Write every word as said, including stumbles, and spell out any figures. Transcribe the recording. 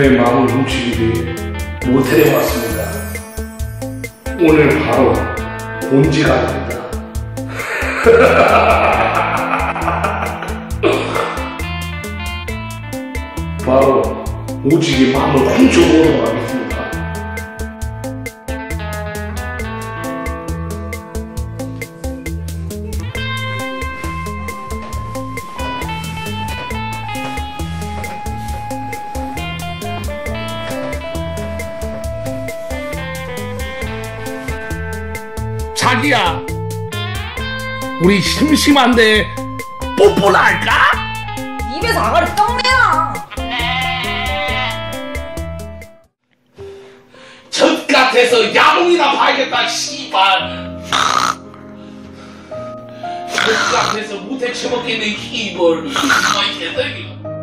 내 마음을 훔치기 모텔에 왔습니다. 오늘 바로 본지가 됩니다. 바로 오직의 마음을 훔쳐보도록 하겠습니다. 자기야, 우리 심심한데 뽀뽀나 할까? 입에서 아가리 떡내나. 젖 같아서 야몽이나 봐야겠다. 씨발. 젖 같아서 못해 처먹겠는 힘을. 이 개새끼가.